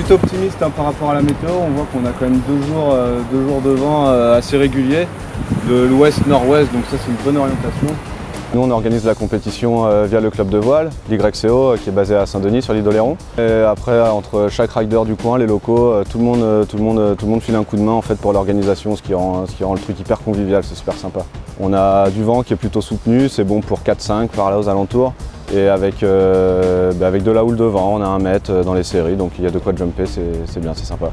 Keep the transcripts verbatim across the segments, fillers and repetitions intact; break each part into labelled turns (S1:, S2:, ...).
S1: plutôt optimiste hein, par rapport à la météo. On voit qu'on a quand même deux jours, euh, deux jours de vent euh, assez réguliers, de l'ouest-nord-ouest, donc ça c'est une bonne orientation. Nous on organise la compétition euh, via le club de voile, l'Y C O, euh, qui est basé à Saint-Denis sur l'île d'Oléron. Et après, entre chaque rider du coin, les locaux, euh, tout, le monde, euh, tout, le monde, euh, tout le monde file un coup de main en fait, pour l'organisation, ce, qui rend, ce qui rend le truc hyper convivial, c'est super sympa. On a du vent qui est plutôt soutenu, c'est bon pour quatre cinq par là aux alentours. Et avec, euh, bah avec de la houle de vent, on a un mètre dans les séries, donc il y a de quoi jumper, c'est bien, c'est sympa.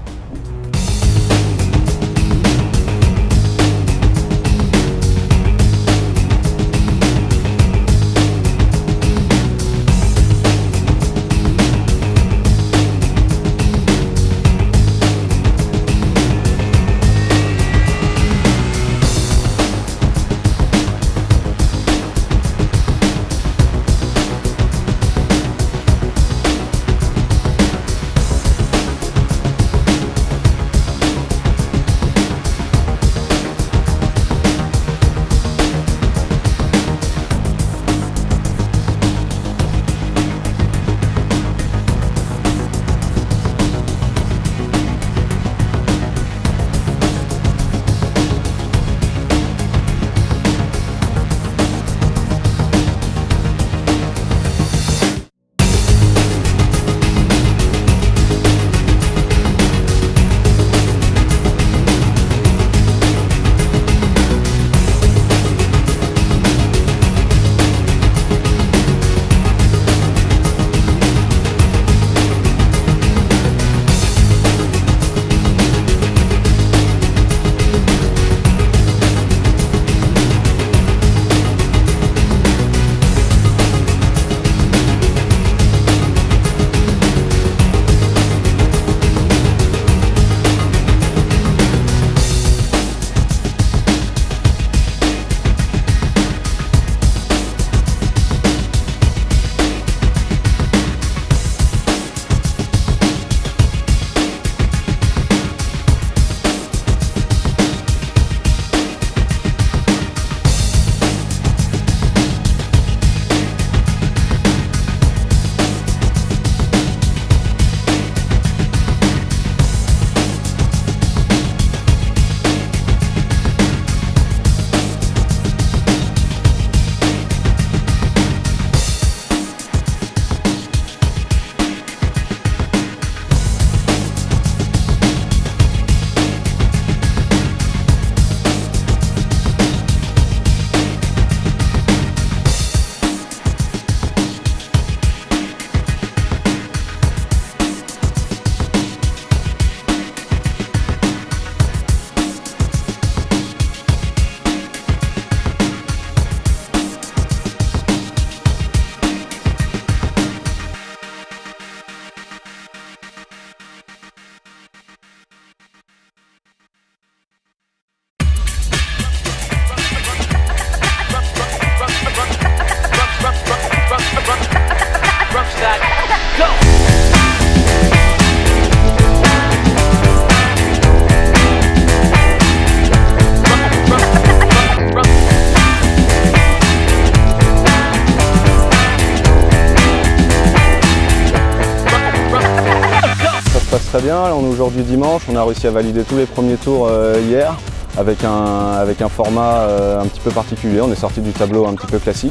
S1: Très bien, on est aujourd'hui dimanche, on a réussi à valider tous les premiers tours euh, hier avec un, avec un format euh, un petit peu particulier. On est sorti du tableau un petit peu classique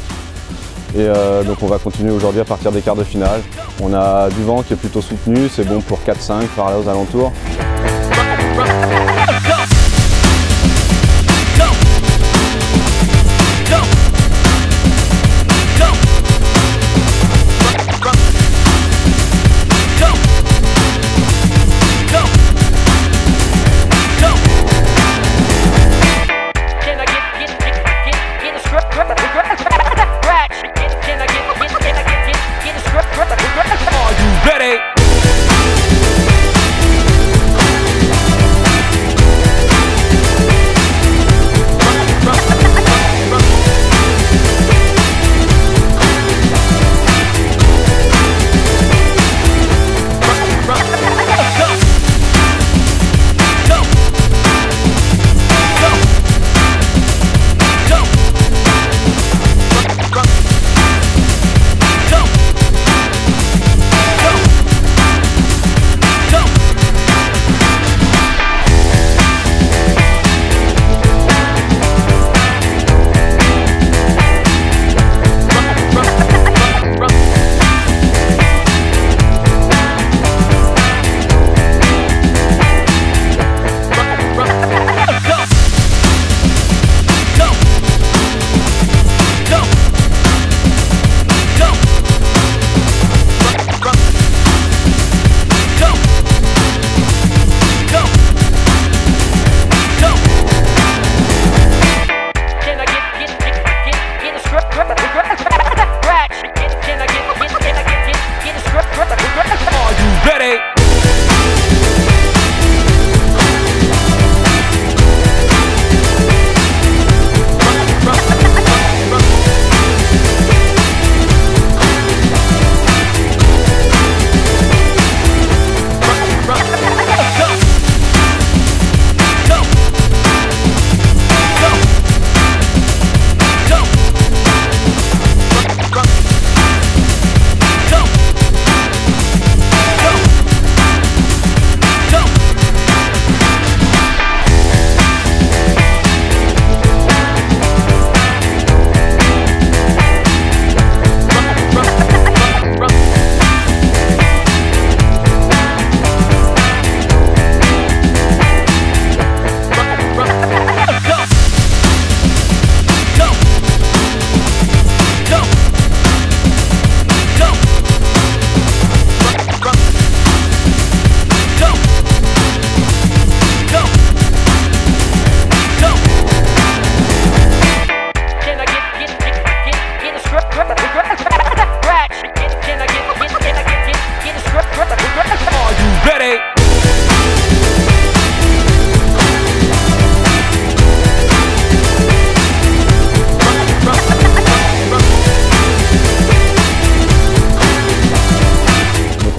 S1: et euh, donc on va continuer aujourd'hui à partir des quarts de finale. On a du vent qui est plutôt soutenu, c'est bon pour quatre cinq par là aux alentours.
S2: Ready?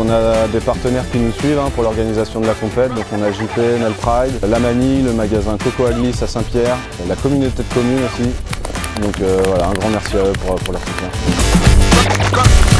S1: on a des partenaires qui nous suivent hein, pour l'organisation de la compète. Donc on a J P, Nel Pride, La Manie, le magasin Coco Aglis à Saint-Pierre, la communauté de communes aussi. Donc euh, voilà, un grand merci à eux pour, pour leur soutien.